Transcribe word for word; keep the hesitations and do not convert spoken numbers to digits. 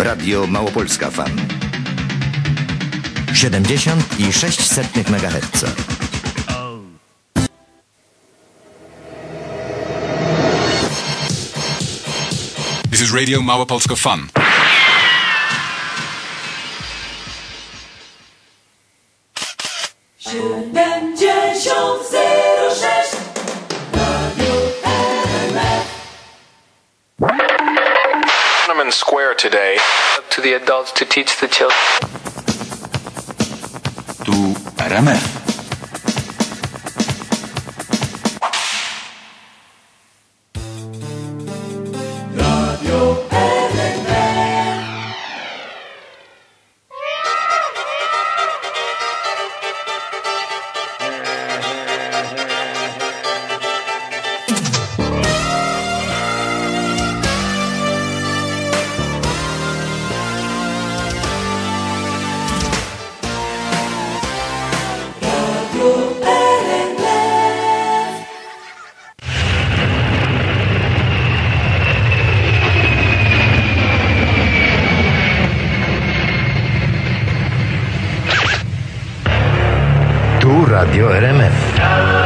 Radio Małopolska F M. siedemdziesiąt i sześć setnych megaherca. This is Radio Małopolska F M. siedemdziesiąt zero sześć Radio R M F. Tiananmen Square today. Up to the adults to teach the children. Tu R M F. Radio R M F. Tu Radio R M F.